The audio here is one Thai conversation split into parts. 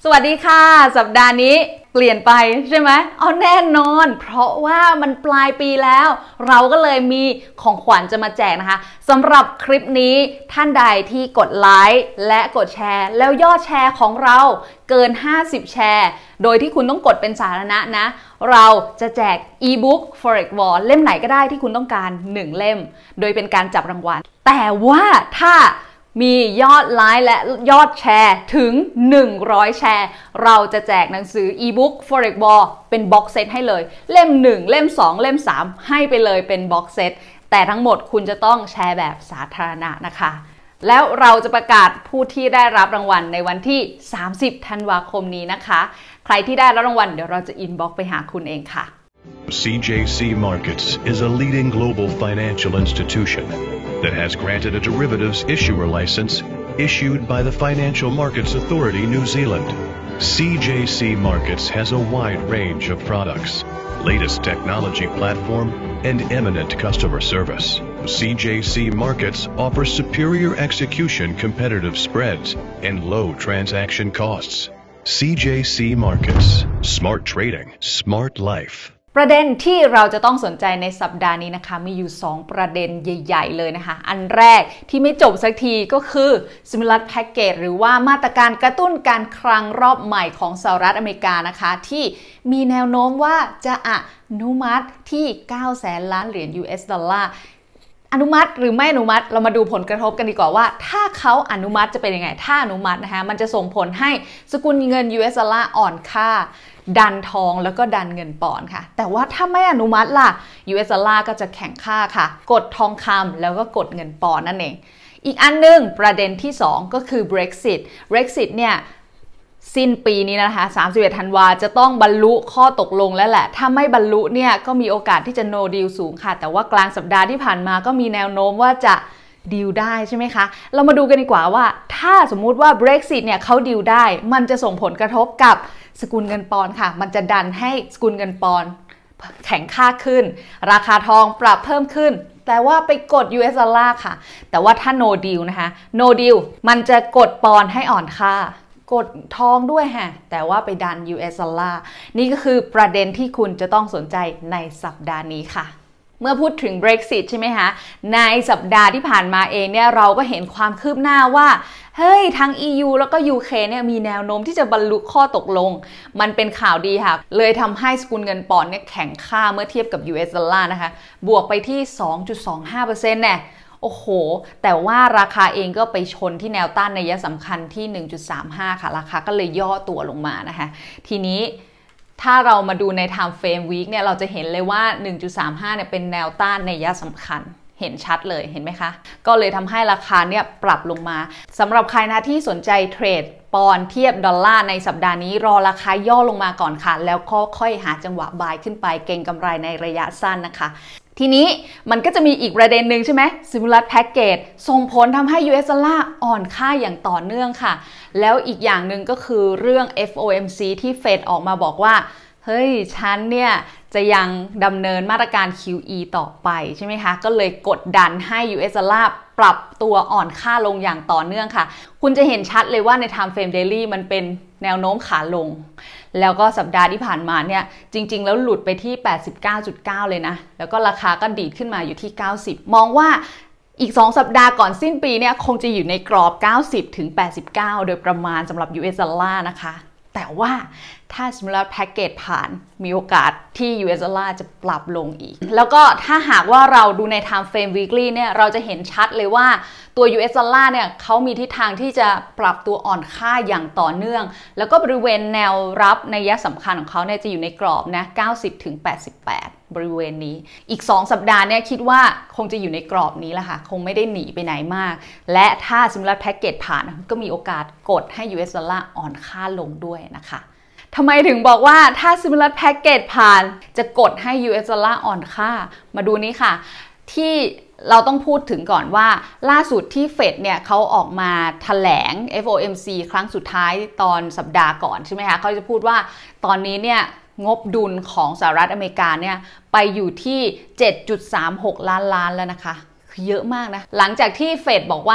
สวัสดีค่ะสัปดาห์นี้เปลี่ยนไปใช่ไหมเอาแน่นอนเพราะว่ามันปลายปีแล้วเราก็เลยมีของขวัญจะมาแจกนะคะสำหรับคลิปนี้ท่านใดที่กดไลค์และกดแชร์แล้วยอดแชร์ของเราเกิน50แชร์โดยที่คุณต้องกดเป็นสาธารณะนะเราจะแจก e-book Forex War เล่มไหนก็ได้ที่คุณต้องการ1เล่มโดยเป็นการจับรางวัลแต่ว่าถ้ามียอดไลค์และยอดแชร์ถึง100แชร์เราจะแจกหนังสือ e-book Forex War เป็นบ็อกเซตให้เลยเล่ม1เล่ม2เล่ม3ให้ไปเลยเป็นบ็อกเซตแต่ทั้งหมดคุณจะต้องแชร์แบบสาธารณะนะคะแล้วเราจะประกาศผู้ที่ได้รับรางวัลในวันที่30ธันวาคมนี้นะคะใครที่ได้รับรางวัลเดี๋ยวเราจะอินบ็อกซ์ไปหาคุณเองค่ะ CJC Markets is a leading global financial institution that has granted a derivatives issuer license issued by the Financial Markets Authority New Zealand. CJC Markets has a wide range of products, latest technology platform, and eminent customer service. CJC Markets offers superior execution, competitive spreads, and low transaction costs. CJC Markets. Smart trading. Smart life. ประเด็นที่เราจะต้องสนใจในสัปดาห์นี้นะคะมีอยู่2ประเด็นใหญ่ๆเลยนะคะอันแรกที่ไม่จบสักทีก็คือ Stimulus Package หรือว่ามาตรการกระตุ้นการคลังรอบใหม่ของสหรัฐอเมริกานะคะที่มีแนวโน้มว่าจะอนุมัติที่900,000 ล้านเหรียญ US ดอลลาร์อนุมัติหรือไม่อนุมัติเรามาดูผลกระทบกันดีกว่าว่าถ้าเขาอนุมัติจะเป็นยังไงถ้าอนุมัตินะคะมันจะส่งผลให้สกุลเงิน US ดอลลาร์อ่อนค่าดันทองแล้วก็ดันเงินปอนด์ค่ะแต่ว่าถ้าไม่อนุมัติล่ะ US ดอลลาร์ก็จะแข็งค่าค่ะกดทองคำแล้วก็กดเงินปอนด์นั่นเองอีกอันนึงประเด็นที่2ก็คือ Brexit เนี่ยสิ้นปีนี้นะคะ31ธันวาจะต้องบรรลุข้อตกลงแล้วแหละถ้าไม่บรรลุเนี่ยก็มีโอกาสที่จะ no deal สูงค่ะแต่ว่ากลางสัปดาห์ที่ผ่านมาก็มีแนวโน้มว่าจะดีลได้ใช่ไหมคะเรามาดูกันดีกว่าว่าถ้าสมมุติว่า Brexit เนี่ยเขาดีลได้มันจะส่งผลกระทบกับสกุลเงินปอนด์ค่ะมันจะดันให้สกุลเงินปอนด์แข็งค่าขึ้นราคาทองปรับเพิ่มขึ้นแต่ว่าไปกด US ดอลลาร์ค่ะแต่ว่าถ้า no deal นะคะ no deal มันจะกดปอนด์ให้อ่อนค่ากดทองด้วยฮะแต่ว่าไปดัน US ดอลลาร์นี่ก็คือประเด็นที่คุณจะต้องสนใจในสัปดาห์นี้ค่ะเมื่อพูดถึง Brexit ใช่ไหมคะในสัปดาห์ที่ผ่านมาเองเนี่ยเราก็เห็นความคืบหน้าว่าเฮ้ยทั้ง EU แล้วก็ UK เนี่ยมีแนวโน้มที่จะบรรลุข้อตกลงมันเป็นข่าวดีค่ะเลยทำให้สกุลเงินปอนด์เนี่ยแข็งค่าเมื่อเทียบกับ US ดอลลาร์นะคะบวกไปที่ 2.25% เนี่ยโอ้โหแต่ว่าราคาเองก็ไปชนที่แนวต้านนัยสำคัญที่ 1.35 ค่ะราคาก็เลยย่อตัวลงมานะคะทีนี้ถ้าเรามาดูใน Time Frame Week เนี่ยเราจะเห็นเลยว่า 1.35 เนี่ยเป็นแนวต้านนัยสำคัญเห็นชัดเลยเห็นไหมคะก็เลยทำให้ราคาเนี่ยปรับลงมาสำหรับใครนะที่สนใจเทรดปอนด์เทียบดอลลาร์ในสัปดาห์นี้รอราคาย่อลงมาก่อนค่ะแล้วก็ค่อยหาจังหวะบายขึ้นไปเก็งกำไรในระยะสั้นนะคะทีนี้มันก็จะมีอีกประเด็นหนึ่งใช่ไหม Stimulus Package ส่งผลทำให้ US ดอลลาร์อ่อนค่าอย่างต่อเนื่องค่ะแล้วอีกอย่างหนึ่งก็คือเรื่อง FOMC ที่เฟดออกมาบอกว่าเฮ้ยฉันเนี่ยจะยังดำเนินมาตรการ QE ต่อไปใช่ไหมคะก็เลยกดดันให้ US ดอลลาร์ปรับตัวอ่อนค่าลงอย่างต่อเนื่องค่ะคุณจะเห็นชัดเลยว่าใน Time Frame Daily มันเป็นแนวโน้มขาลงแล้วก็สัปดาห์ที่ผ่านมาเนี่ยจริงๆแล้วหลุดไปที่ 89.9 เลยนะแล้วก็ราคาก็ดีดขึ้นมาอยู่ที่ 90 มองว่าอีก2สัปดาห์ก่อนสิ้นปีเนี่ยคงจะอยู่ในกรอบ 90 ถึง 89 โดยประมาณสำหรับ US ดอลลาร์นะคะแต่ว่าถ้า Stimulus Package ผ่านมีโอกาสที่ US ดอลลาร์จะปรับลงอีกแล้วก็ถ้าหากว่าเราดูใน Time Frame Weekly เนี่ยเราจะเห็นชัดเลยว่าตัว US ดอลลาร์เนี่ยเขามีทิศทางที่จะปรับตัวอ่อนค่าอย่างต่อเนื่องแล้วก็บริเวณแนวรับนัยสำคัญของเขาเนี่ยจะอยู่ในกรอบนะ 90 ถึง 88 บริเวณนี้อีก2สัปดาห์เนี่ยคิดว่าคงจะอยู่ในกรอบนี้แหละค่ะคงไม่ได้หนีไปไหนมากและถ้า Stimulus Package ผ่านก็มีโอกาสกดให้ US ดอลลาร์อ่อนค่าลงด้วยนะคะทำไมถึงบอกว่าถ้า Stimulus Package ผ่านจะกดให้ US ดอลลาร์อ่อนค่ามาดูนี้ค่ะที่เราต้องพูดถึงก่อนว่าล่าสุดที่เฟดเนี่ยเขาออกมาแถลง FOMC ครั้งสุดท้ายตอนสัปดาห์ก่อนใช่ไหมคะเขาจะพูดว่าตอนนี้เนี่ยงบดุลของสหรัฐอเมริกาเนี่ยไปอยู่ที่ 7.36 ล้านล้านแล้วนะคะคือเยอะมากนะหลังจากที่เฟดบอกว่า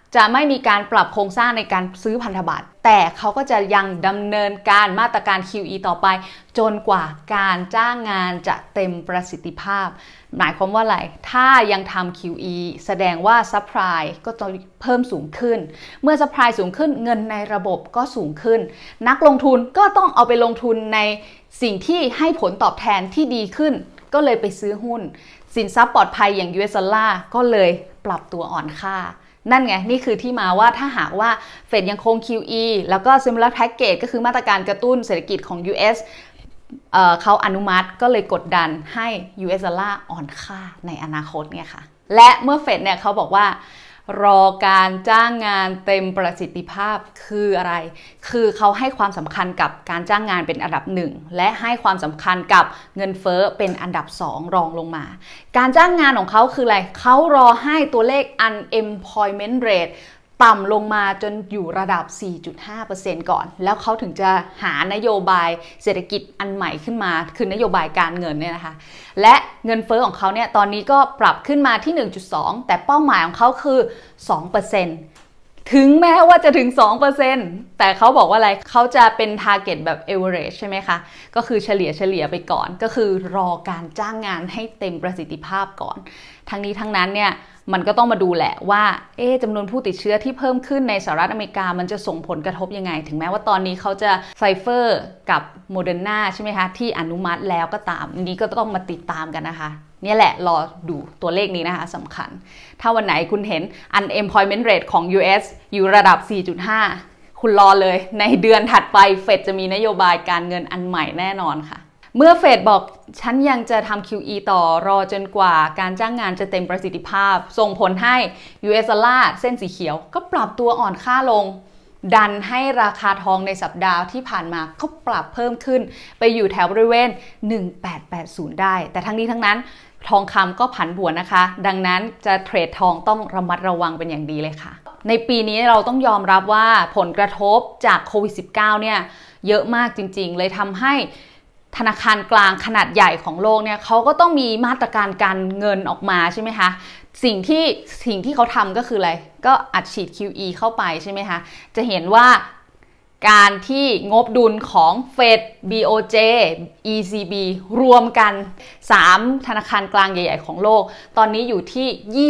จะไม่มีการปรับโครงสร้างในการซื้อพันธบัตรแต่เขาก็จะยังดำเนินการมาตรการ QE ต่อไปจนกว่าการจ้างงานจะเต็มประสิทธิภาพหมายความว่าอะไรถ้ายังทำ QE แสดงว่า supply ก็จะเพิ่มสูงขึ้นเมื่อ supply สูงขึ้นเงินในระบบก็สูงขึ้นนักลงทุนก็ต้องเอาไปลงทุนในสิ่งที่ให้ผลตอบแทนที่ดีขึ้นก็เลยไปซื้อหุ้นสินทรัพย์ปลอดภัยอย่าง US ดอลลาร์ก็เลยปรับตัวอ่อนค่านั่นไงนี่คือที่มาว่าถ้าหากว่าเฟดยังคง QE แล้วก็ Stimulus Package ก็คือมาตรการกระตุ้นเศรษฐกิจของ US เขาอนุมัติก็เลยกดดันให้ US ดอลลาร์อ่อนค่าในอนาคตเนี่ยค่ะและเมื่อเฟดเนี่ยเขาบอกว่ารอการจ้างงานเต็มประสิทธิภาพคืออะไรคือเขาให้ความสำคัญกับการจ้างงานเป็นอันดับ1และให้ความสำคัญกับเงินเฟ้อเป็นอันดับ2รองลงมาการจ้างงานของเขาคืออะไรเขารอให้ตัวเลข unemployment rate ต่ำลงมาจนอยู่ระดับ 4.5% ก่อนแล้วเขาถึงจะหานโยบายเศรษฐกิจอันใหม่ขึ้นมาคือนโยบายการเงินเนี่ยนะคะและเงินเฟ้อของเขาเนี่ยตอนนี้ก็ปรับขึ้นมาที่ 1.2 แต่เป้าหมายของเขาคือ 2% ถึงแม้ว่าจะถึง 2% แต่เขาบอกว่าอะไรเขาจะเป็น target แบบ average ใช่ไหมคะก็คือเฉลี่ยไปก่อนก็คือรอการจ้างงานให้เต็มประสิทธิภาพก่อนทั้งนี้ทั้งนั้นเนี่ยมันก็ต้องมาดูแหละว่าจำนวนผู้ติดเชื้อที่เพิ่มขึ้นในสหรัฐอเมริกามันจะส่งผลกระทบยังไงถึงแม้ว่าตอนนี้เขาจะไฟเซอร์กับโมเดอร์นาใช่ไหมคะที่อนุมัติแล้วก็ตามนี้ก็ต้องมาติดตามกันนะคะนี่แหละรอดูตัวเลขนี้นะคะสำคัญถ้าวันไหนคุณเห็น unemployment rate ของ US อยู่ระดับ 4.5 คุณรอเลยในเดือนถัดไปเฟดจะมีนโยบายการเงินอันใหม่แน่นอนค่ะเมื่อเฟดบอกฉันยังจะทำ QE ต่อรอจนกว่าการจ้างงานจะเต็มประสิทธิภาพส่งผลให้ US ดอลลาร์เส้นสีเขียวก็ปรับตัวอ่อนค่าลงดันให้ราคาทองในสัปดาห์ที่ผ่านมาก็ปรับเพิ่มขึ้นไปอยู่แถวบริเวณ 1880 ได้แต่ทั้งนี้ทั้งนั้นทองคำก็ผันผวนนะคะดังนั้นจะเทรดทองต้องระมัดระวังเป็นอย่างดีเลยค่ะในปีนี้เราต้องยอมรับว่าผลกระทบจากโควิด -19 เนี่ยเยอะมากจริงๆเลยทำให้ธนาคารกลางขนาดใหญ่ของโลกเนี่ยเขาก็ต้องมีมาตรการการเงินออกมาใช่ไหมคะสิ่งที่เขาทำก็คืออะไรก็อัดฉีด QE เข้าไปใช่ไหมคะจะเห็นว่าการที่งบดุลของเฟด BOJ ECB รวมกัน3ธนาคารกลางใหญ่ๆของโลกตอนนี้อยู่ที่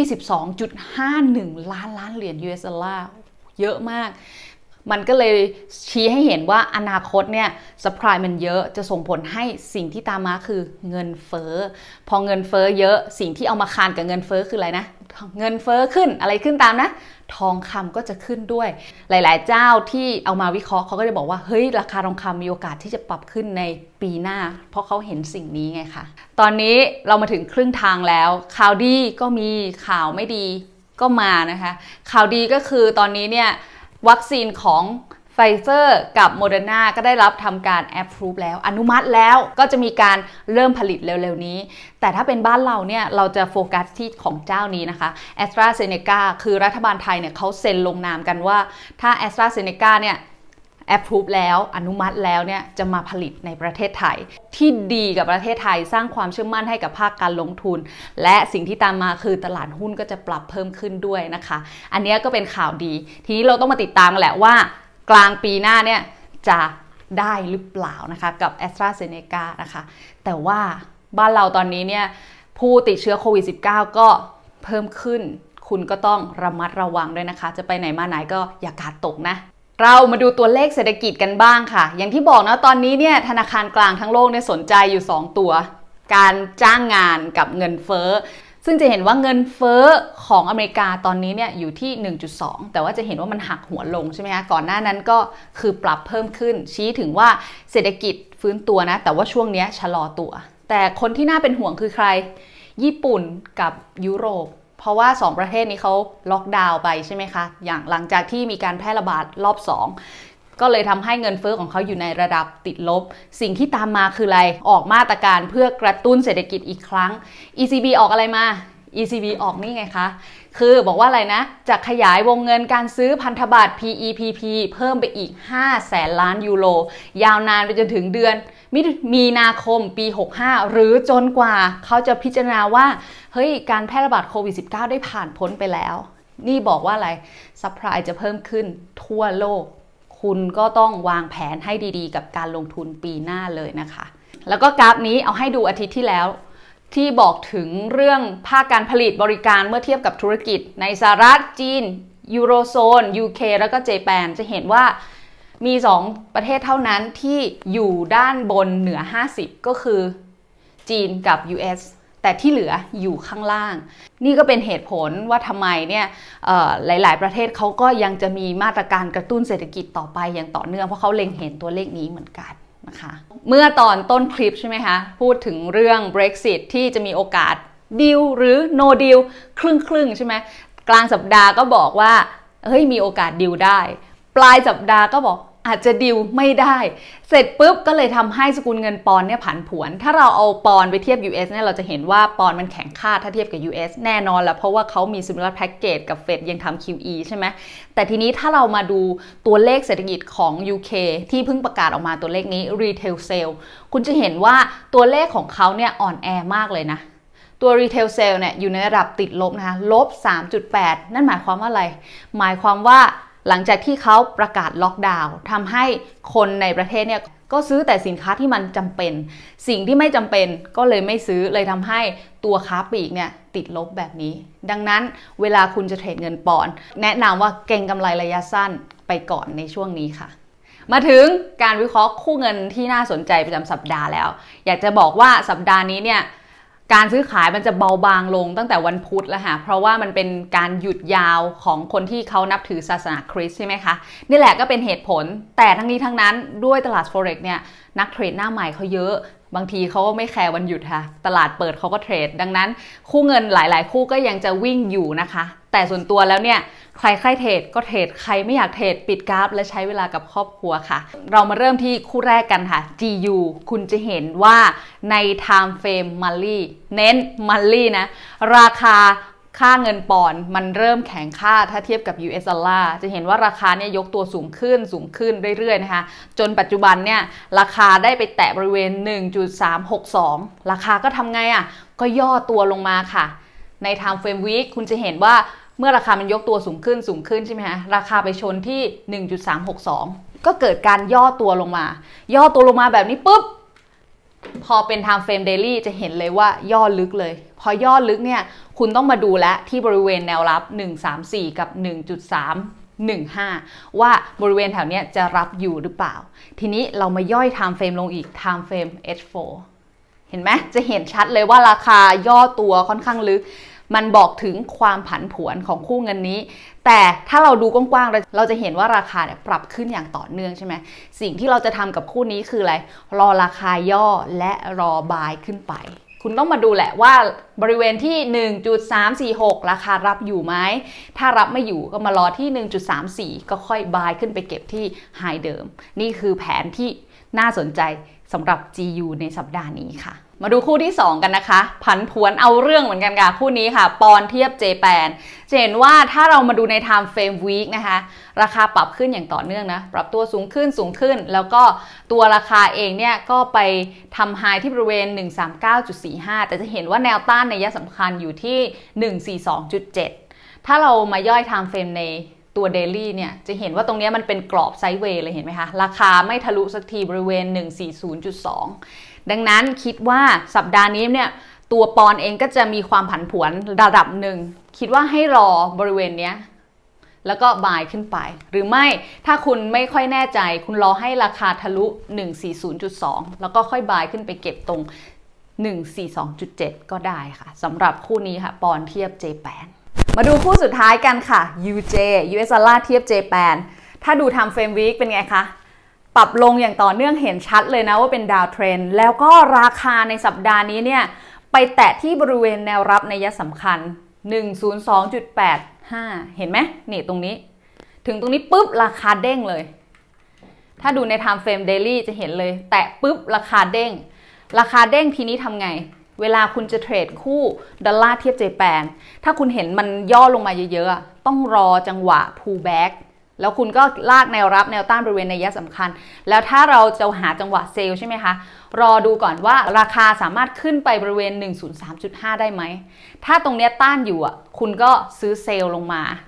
22.51 ล้านเหรียญ US ดอลลาร์เยอะมากมันก็เลยชี้ให้เห็นว่าอนาคตเนี่ย supply มันเยอะจะส่งผลให้สิ่งที่ตามมาคือเงินเฟ้อพอเงินเฟ้อเยอะสิ่งที่เอามาคานกับเงินเฟ้อคืออะไรนะเงินเฟ้อขึ้นอะไรขึ้นตามนะทองคำก็จะขึ้นด้วยหลายๆเจ้าที่เอามาวิเคราะห์เขาก็จะบอกว่าเฮ้ยราคาทองคำมีโอกาสที่จะปรับขึ้นในปีหน้าเพราะเขาเห็นสิ่งนี้ไงคะตอนนี้เรามาถึงครึ่งทางแล้วข่าวดีก็มีข่าวไม่ดีก็มานะคะข่าวดีก็คือตอนนี้เนี่ยวัคซีนของไฟเซอร์กับโมเดอร์นาก็ได้รับทำการ approve แล้วอนุมัติแล้วก็จะมีการเริ่มผลิตเร็วๆนี้แต่ถ้าเป็นบ้านเราเนี่ยเราจะโฟกัสที่ของเจ้านี้นะคะ AstraZeneca คือรัฐบาลไทยเนี่ยเขาเซ็นลงนามกันว่าถ้า AstraZeneca เนี่ย approve แล้วอนุมัติแล้วเนี่ยจะมาผลิตในประเทศไทยที่ดีกับประเทศไทยสร้างความเชื่อมั่นให้กับภาคการลงทุนและสิ่งที่ตามมาคือตลาดหุ้นก็จะปรับเพิ่มขึ้นด้วยนะคะอันนี้ก็เป็นข่าวดีทีนี้เราต้องมาติดตามกันแหละว่ากลางปีหน้าเนี่ยจะได้หรือเปล่านะคะกับ AstraZeneca นะคะแต่ว่าบ้านเราตอนนี้เนี่ยผู้ติดเชื้อโควิด -19 ก็เพิ่มขึ้นคุณก็ต้องระมัดระวังด้วยนะคะจะไปไหนมาไหนก็อย่ากาดตกนะเรามาดูตัวเลขเศรษฐกิจกันบ้างค่ะอย่างที่บอกนะตอนนี้เนี่ยธนาคารกลางทั้งโลกเนี่ยสนใจอยู่2ตัวการจ้างงานกับเงินเฟ้อซึ่งจะเห็นว่าเงินเฟ้อของอเมริกาตอนนี้เนี่ยอยู่ที่ 1.2 แต่ว่าจะเห็นว่ามันหักหัวลงใช่ไหมคะก่อนหน้านั้นก็คือปรับเพิ่มขึ้นชี้ถึงว่าเศรษฐกิจฟื้นตัวนะแต่ว่าช่วงนี้ชะลอตัวแต่คนที่น่าเป็นห่วงคือใครญี่ปุ่นกับยุโรปเพราะว่า2ประเทศนี้เขาล็อกดาวน์ไปใช่ไหมคะอย่างหลังจากที่มีการแพร่ระบาดรอบ2ก็เลยทำให้เงินเฟ้อของเขาอยู่ในระดับติดลบสิ่งที่ตามมาคืออะไรออกมาตรการเพื่อกระตุ้นเศรษฐกิจอีกครั้ง ECB ออกอะไรมา ECB ออกนี่ไงคะคือบอกว่าอะไรนะจะขยายวงเงินการซื้อพันธบัตร PEPP เพิ่มไปอีก500,000 ล้านยูโรยาวนานไปจนถึงเดือนมีนาคมปี65หรือจนกว่าเขาจะพิจารณาว่าเฮ้ยการแพร่ระบาดโควิด -19 ได้ผ่านพ้นไปแล้วนี่บอกว่าอะไรซัพพลายจะเพิ่มขึ้นทั่วโลกคุณก็ต้องวางแผนให้ดีๆกับการลงทุนปีหน้าเลยนะคะแล้วก็กราฟนี้เอาให้ดูอาทิตย์ที่แล้วที่บอกถึงเรื่องภาคการผลิตบริการเมื่อเทียบกับธุรกิจในสหรัฐจีนยูโรโซน UK แล้วก็เจแปนจะเห็นว่ามี2ประเทศเท่านั้นที่อยู่ด้านบนเหนือ50ก็คือจีนกับ US แต่ที่เหลืออยู่ข้างล่างนี่ก็เป็นเหตุผลว่าทำไมเนี่ยหลายๆประเทศเขาก็ยังจะมีมาตรการกระตุ้นเศรษฐกิจต่อไปอย่างต่อเนื่องเพราะเขาเล็งเห็นตัวเลขนี้เหมือนกันนะคะเมื่อตอนต้นคลิปใช่ไหมคะพูดถึงเรื่อง Brexit ที่จะมีโอกาสดีลหรือ no deal ครึ่งใช่ไหมกลางสัปดาห์ก็บอกว่าเฮ้ยมีโอกาสดีลได้ปลายสัปดาห์ก็บอกอาจจะดีลไม่ได้เสร็จปุ๊บก็เลยทำให้สกุลเงินปอนด์เนี่ยผันผวนถ้าเราเอาปอนด์ไปเทียบ US เนี่ยเราจะเห็นว่าปอนด์มันแข็งค่าถ้าเทียบกับ US แน่นอนแหละเพราะว่าเขามี stimulus package กับเฟดยังทำ QE ใช่ไหมแต่ทีนี้ถ้าเรามาดูตัวเลขเศรษฐกิจของ UK ที่เพิ่งประกาศออกมาตัวเลขนี้ retail sale คุณจะเห็นว่าตัวเลขของเขาเนี่ยอ่อนแอมากเลยนะตัว retail sale เนี่ยอยู่ในระดับติดลบนะคะลบ 3.8 นั่นหมายความว่าอะไรหมายความว่าหลังจากที่เขาประกาศล็อกดาวน์ทำให้คนในประเทศเนี่ยก็ซื้อแต่สินค้าที่มันจำเป็นสิ่งที่ไม่จำเป็นก็เลยไม่ซื้อเลยทำให้ตัวค้าปลีกเนี่ยติดลบแบบนี้ดังนั้นเวลาคุณจะเทรดเงินปอนด์แนะนำว่าเก็งกำไรระยะสั้นไปก่อนในช่วงนี้ค่ะมาถึงการวิเคราะห์คู่เงินที่น่าสนใจประจำสัปดาห์แล้วอยากจะบอกว่าสัปดาห์นี้เนี่ยการซื้อขายมันจะเบาบางลงตั้งแต่วันพุธแล้วค่ะเพราะว่ามันเป็นการหยุดยาวของคนที่เขานับถือศาสนาคริสต์ใช่ไหมคะนี่แหละก็เป็นเหตุผลแต่ทั้งนี้ทั้งนั้นด้วยตลาด Forex เนี่ยนักเทรดหน้าใหม่เขาเยอะบางทีเขาก็ไม่แคร์วันหยุดค่ะตลาดเปิดเขาก็เทรดดังนั้นคู่เงินหลายๆคู่ก็ยังจะวิ่งอยู่นะคะแต่ส่วนตัวแล้วเนี่ยใครเทรดก็เทรดใครไม่อยากเทรดปิดกราฟและใช้เวลากับครอบครัวค่ะเรามาเริ่มที่คู่แรกกันค่ะ GU คุณจะเห็นว่าใน time frame monthly เน้น monthly นะราคาค่าเงินปอนด์มันเริ่มแข็งค่าถ้าเทียบกับ US ดอลลาร์จะเห็นว่าราคาเนี่ยยกตัวสูงขึ้นเรื่อยๆนะคะจนปัจจุบันเนี่ยราคาได้ไปแตะบริเวณ 1.362 ราคาก็ทำไงอ่ะก็ย่อตัวลงมาค่ะใน time frame week คุณจะเห็นว่าเมื่อราคามันยกตัวสูงขึ้นใช่ไหมคะราคาไปชนที่ 1.362 ก็เกิดการย่อตัวลงมาแบบนี้ปุ๊บพอเป็น time frame daily จะเห็นเลยว่าย่อลึกเลยพอย่อลึกเนี่ยคุณต้องมาดูแลที่บริเวณแนวรับ 134 กับ 1.315 ว่าบริเวณแถวเนี้ยจะรับอยู่หรือเปล่าทีนี้เรามาย่อย time frame ลงอีก time frame H4 เห็นไหมจะเห็นชัดเลยว่าราคาย่อตัวค่อนข้างลึกมันบอกถึงความผันผวนของคู่เงินนี้แต่ถ้าเราดูกว้างๆเราจะเห็นว่าราคาเนี่ยปรับขึ้นอย่างต่อเนื่องใช่ไหมสิ่งที่เราจะทำกับคู่นี้คืออะไรรอราคาย่อและรอบายขึ้นไปคุณต้องมาดูแหละว่าบริเวณที่ 1.346 ราคารับอยู่ไหมถ้ารับไม่อยู่ก็มารอที่ 1.34 ก็ค่อยบายขึ้นไปเก็บที่ไฮเดิมนี่คือแผนที่น่าสนใจสำหรับ GU ในสัปดาห์นี้ค่ะมาดูคู่ที่2กันนะคะผันผวนเอาเรื่องเหมือนกันค่ะคู่นี้ค่ะปอนด์เทียบเจแปนจะเห็นว่าถ้าเรามาดูใน time frame week นะคะราคาปรับขึ้นอย่างต่อเนื่องนะปรับตัวสูงขึ้นแล้วก็ตัวราคาเองเนี่ยก็ไปทำไฮที่บริเวณ 139.45 แต่จะเห็นว่าแนวต้านนัยสำคัญอยู่ที่ 142.7 ถ้าเรามาย่อย time frame ในตัว daily เนี่ยจะเห็นว่าตรงนี้มันเป็นกรอบไซด์เวย์เลยเห็นไหมคะราคาไม่ทะลุสักทีบริเวณ 140.2 ดังนั้นคิดว่าสัปดาห์นี้เนี่ยตัวปอนด์เองก็จะมีความผันผวนระดับหนึ่งคิดว่าให้รอบริเวณนี้แล้วก็บายขึ้นไปหรือไม่ถ้าคุณไม่ค่อยแน่ใจคุณรอให้ราคาทะลุ 140.2 แล้วก็ค่อยบายขึ้นไปเก็บตรง 142.7 ก็ได้ค่ะสำหรับคู่นี้ค่ะปอนด์เทียบ J8มาดูคู่สุดท้ายกันค่ะ UJ US ดอลลาร์เทียบ J8ถ้าดู time frame week เป็นไงคะปรับลงอย่างต่อเนื่องเห็นชัดเลยนะว่าเป็นดาวเทรนด์แล้วก็ราคาในสัปดาห์นี้เนี่ยไปแตะที่บริเวณแนวรับนัยสำคัญ 102.85 เห็นไหมนี่ตรงนี้ถึงตรงนี้ปุ๊บราคาเด้งเลยถ้าดูใน time frame daily จะเห็นเลยแตะปุ๊บราคาเด้งทีนี้ทำไงเวลาคุณจะเทรดคู่ดอลลาร์เทียบเจแปนถ้าคุณเห็นมันย่อลงมาเยอะๆต้องรอจังหวะ pull back แล้วคุณก็ลากแนวรับแนวต้านบริเวณนัยสำคัญแล้วถ้าเราจะหาจังหวะเซลล์ใช่ไหมคะรอดูก่อนว่าราคาสามารถขึ้นไปบริเวณ 103.5 ได้ไหมถ้าตรงนี้ต้านอยู่คุณก็ซื้อเซลล์ลงมา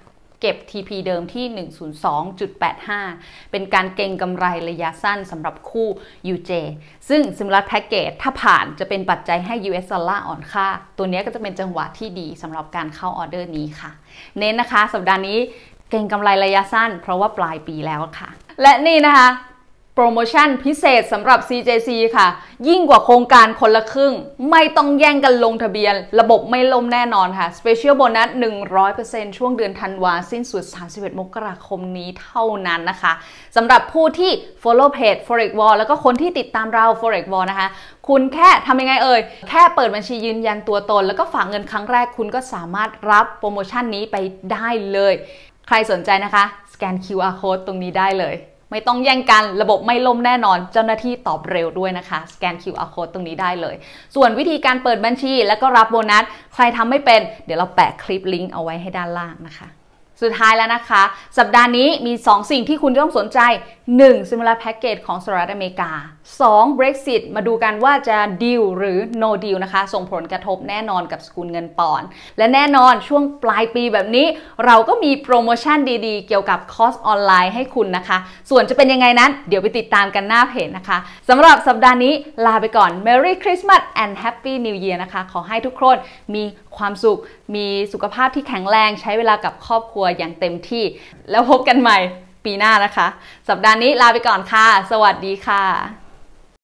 เก็บ TP เดิมที่ 102.85 เป็นการเก็งกำไรระยะสั้นสำหรับคู่ UJ ซึ่ง Similar Package ถ้าผ่านจะเป็นปัจจัยให้ US ดอลลาร์อ่อนค่าตัวนี้ก็จะเป็นจังหวะที่ดีสำหรับการเข้าออเดอร์นี้ค่ะเน้นนะคะสัปดาห์นี้เก็งกำไรระยะสั้นเพราะว่าปลายปีแล้วค่ะและนี่นะคะโปรโมชั่นพิเศษสำหรับ CJC ค่ะยิ่งกว่าโครงการคนละครึ่งไม่ต้องแย่งกันลงทะเบียนระบบไม่ล่มแน่นอนค่ะ Special Bonus 100% ช่วงเดือนธันวาสิ้นสุด31 มกราคมนี้เท่านั้นนะคะสำหรับผู้ที่ follow page Forex War แล้วก็คนที่ติดตามเรา Forex War นะคะคุณแค่ทำยังไงแค่เปิดบัญชียืนยันตัวตนแล้วก็ฝากเงินครั้งแรกคุณก็สามารถรับโปรโมชั่นนี้ไปได้เลยใครสนใจนะคะสแกน QR Code ตรงนี้ได้เลยไม่ต้องแย่งกันระบบไม่ล่มแน่นอนเจ้าหน้าที่ตอบเร็วด้วยนะคะสแกน QR Code ตรงนี้ได้เลยส่วนวิธีการเปิดบัญชีแล้วก็รับโบนัสใครทำไม่เป็นเดี๋ยวเราแปะคลิปลิงก์เอาไว้ให้ด้านล่างนะคะสุดท้ายแล้วนะคะสัปดาห์นี้มี 2 สิ่งที่คุณต้องสนใจ 1. Similar Package ของสหรัฐอเมริกา 2. Brexit มาดูกันว่าจะ deal หรือ no deal นะคะส่งผลกระทบแน่นอนกับสกุลเงินปอนด์และแน่นอนช่วงปลายปีแบบนี้เราก็มีโปรโมชั่นดีๆเกี่ยวกับคอร์สออนไลน์ให้คุณนะคะส่วนจะเป็นยังไงนั้นเดี๋ยวไปติดตามกันหน้าเพจนะคะสำหรับสัปดาห์นี้ลาไปก่อน Merry Christmas and Happy New Year นะคะขอให้ทุกคนมีความสุขมีสุขภาพที่แข็งแรงใช้เวลากับครอบครัวอย่างเต็มที่แล้วพบกันใหม่ปีหน้านะคะสัปดาห์นี้ลาไปก่อนค่ะสวัสดีค่ะ